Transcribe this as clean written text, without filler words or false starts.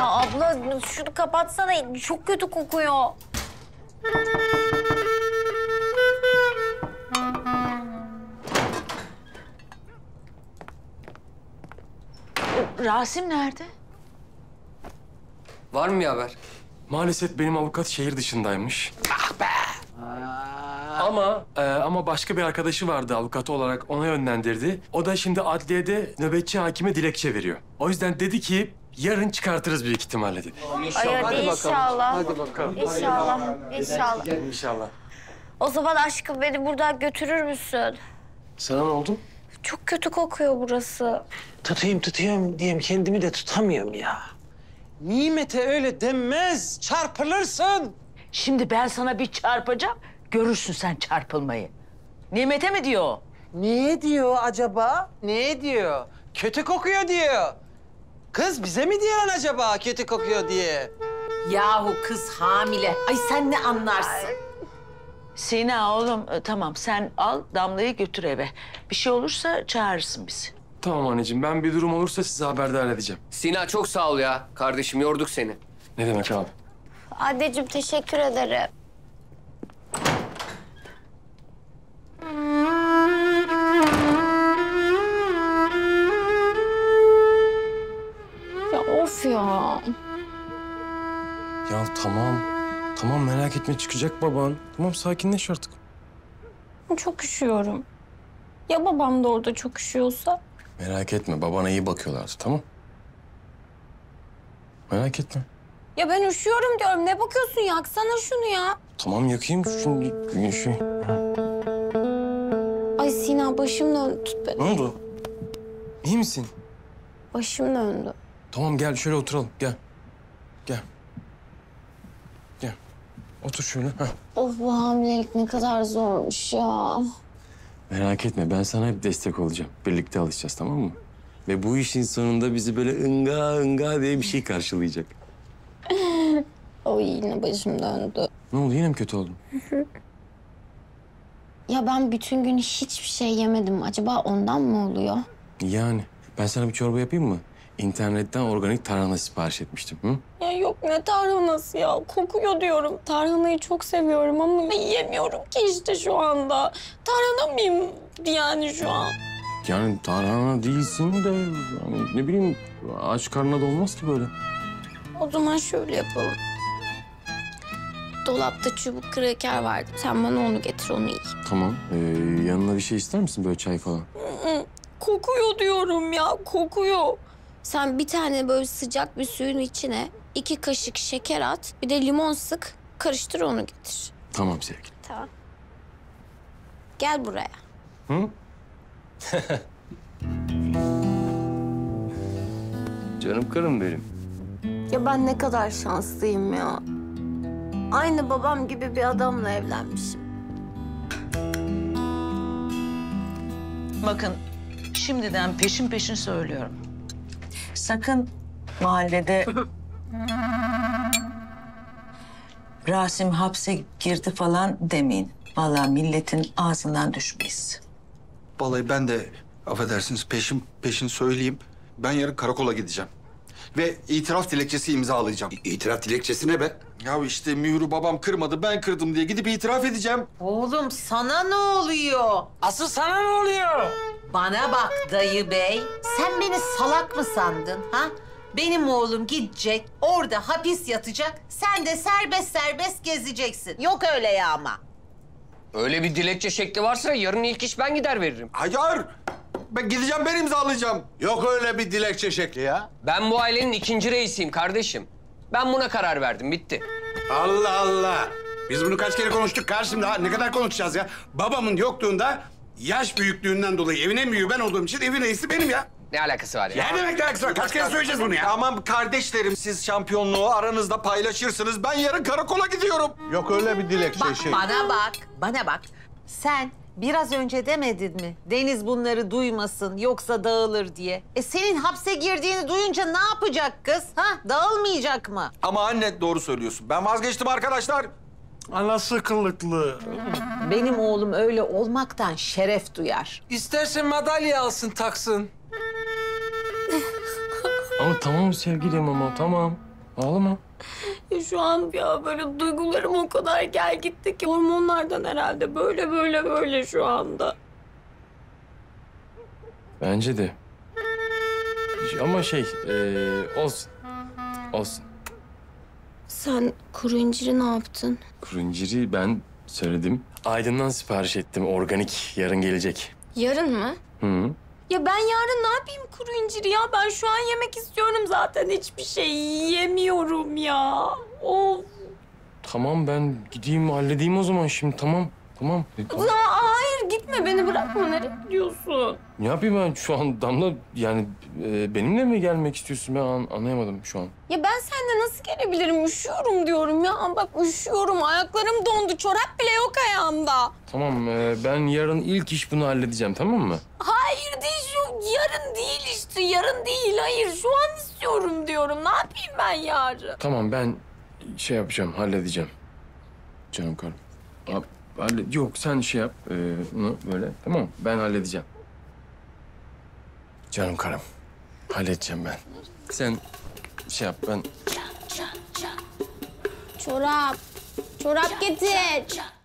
Ya abla şunu kapatsana. Çok kötü kokuyor. Rasim nerede? Var mı bir haber? Maalesef benim avukat şehir dışındaymış. Ah be! Ama başka bir arkadaşı vardı avukatı olarak, ona yönlendirdi. O da şimdi adliyede nöbetçi hakime dilekçe veriyor. O yüzden dedi ki yarın çıkartırız büyük ihtimalle dedi. Ay hadi inşallah. Hadi bakalım. İnşallah. İnşallah. İnşallah. O zaman aşkım beni buradan götürür müsün? Sana ne oldu? Çok kötü kokuyor burası. Tutayım diyeyim kendimi de tutamıyorum ya. Nimete öyle denmez, çarpılırsın. Şimdi ben sana bir çarpacağım. Görürsün sen çarpılmayı. Nimet'e mi diyor o? Ne diyor acaba? Ne diyor? Kötü kokuyor diyor. Kız bize mi diyorsun acaba kötü kokuyor diye? Yahu kız hamile. Ay sen ne anlarsın? Sina oğlum tamam sen al Damla'yı götür eve. Bir şey olursa çağırırsın bizi. Tamam anneciğim, ben bir durum olursa size haberdar edeceğim. Sina çok sağ ol ya. Kardeşim yorduk seni. Ne demek abi? Anneciğim teşekkür ederim. Ya of ya. Ya tamam. Tamam, merak etme, çıkacak baban. Tamam, sakinleş artık. Çok üşüyorum. Ya babam da orada çok üşüyorsa? Merak etme, babana iyi bakıyorlardı, tamam? Merak etme. Ya ben üşüyorum diyorum. Ne bakıyorsun? Yaksana şunu ya. Tamam, yakayım şimdi. Şey. Ay Sina başım döndü. Tut beni. Ne oldu? İyi misin? Başım döndü. Tamam, gel şöyle oturalım. Gel. Gel. Gel. Otur şöyle. Heh. Of bu hamilelik ne kadar zormuş ya. Merak etme, ben sana hep destek olacağım. Birlikte alışacağız, tamam mı? Ve bu işin sonunda bizi böyle ınga diye bir şey karşılayacak. Oy yine başım döndü. Ne oldu, yine mi kötü oldun? Ya ben bütün gün hiçbir şey yemedim. Acaba ondan mı oluyor? Yani ben sana bir çorba yapayım mı? İnternetten organik tarhana sipariş etmiştim. Hı? Ya yok ne tarhanası ya. Kokuyor diyorum. Tarhanayı çok seviyorum ama yiyemiyorum ki işte şu anda. Tarhana mıyım yani şu an? Yani tarhana değilsin de yani ne bileyim aç karnına da olmaz ki böyle. O zaman şöyle yapalım. Dolapta çubuk kraker vardı. Sen bana onu getir, onu yiy. Tamam. Yanına bir şey ister misin, böyle çay falan? Kokuyor diyorum ya, kokuyor. Sen bir tane böyle sıcak bir suyun içine 2 kaşık şeker at. Bir de limon sık, karıştır onu getir. Tamam sevgilim. Tamam. Gel buraya. Hı? Canım karım benim. Ya ben ne kadar şanslıyım ya. Aynı babam gibi bir adamla evlenmişim. Bakın şimdiden peşin söylüyorum. Sakın mahallede Rasim hapse girdi falan demeyin. Vallahi milletin ağzından düşmeyiz. Vallahi ben de affedersiniz peşin söyleyeyim. Ben yarın karakola gideceğim. Ve itiraf dilekçesi imzalayacağım. İtiraf dilekçesi ne be? Ya işte mührü babam kırmadı, ben kırdım diye gidip itiraf edeceğim. Oğlum sana ne oluyor? Asıl sana ne oluyor? Bana bak dayı bey. Sen beni salak mı sandın ha? Benim oğlum gidecek, orada hapis yatacak. Sen de serbest gezeceksin. Yok öyle ya ama. Öyle bir dilekçe şekli varsa yarın ilk iş ben gider veririm. Hayır! Ben gideceğim, ben imzalayacağım. Yok öyle bir dilekçe şekli ya. Ben bu ailenin 2. reisiyim kardeşim. Ben buna karar verdim, bitti. Allah Allah. Biz bunu kaç kere konuştuk karşım, daha ne kadar konuşacağız ya? Babamın yokluğunda yaş büyüklüğünden dolayı evin en büyüğü ben olduğum için evin reisi benim ya. Ne alakası var ya? Ne demek ne alakası var? Kaç kere söyleyeceğiz bunu ya? Tamam kardeşlerim, siz şampiyonluğu aranızda paylaşırsınız. Ben yarın karakola gidiyorum. Yok öyle bir dilekçe Bak bana bak. Sen biraz önce demedin mi? Deniz bunları duymasın yoksa dağılır diye. Senin hapse girdiğini duyunca ne yapacak kız? Ha? Dağılmayacak mı? Ama anne doğru söylüyorsun. Ben vazgeçtim arkadaşlar. Anası kılıklı. Benim oğlum öyle olmaktan şeref duyar. İsterse madalya alsın, taksın. Ama tamam sevgilim, ama tamam. Ağlama. Ya şu an ya böyle duygularım o kadar gel gitti ki hormonlardan herhalde böyle şu anda. Bence de. Ama olsun. Olsun. Sen kuru inciri ne yaptın? Kuru inciri ben söyledim. Aydın'dan sipariş ettim. Organik. Yarın gelecek. Yarın mı? Hı. Ya ben yarın ne yapayım kuru inciri ya? Ben şu an yemek istiyorum zaten. Hiçbir şey yiyemiyorum ya. Of. Tamam ben gideyim halledeyim o zaman şimdi tamam. Tamam. Tamam. Ya hayır gitme beni bırakma. Nereye gidiyorsun? Ne yapayım ben şu an Damla yani benimle mi gelmek istiyorsun ben anlayamadım şu an. Ya ben seninle nasıl gelebilirim? Üşüyorum diyorum ya. Bak üşüyorum. Ayaklarım dondu. Çorap bile yok ayağımda. Tamam ben yarın ilk iş bunu halledeceğim tamam mı? Hayır değil şu. Yarın değil işte. Yarın değil. Hayır şu an istiyorum diyorum. Ne yapayım ben yarın? Tamam ben şey yapacağım halledeceğim. Canım karım. Yok sen şey yap bunu böyle tamam mı? Ben halledeceğim. Canım karım. Halledeceğim ben. Sen şey yap ben... Çorap. Çorap getir.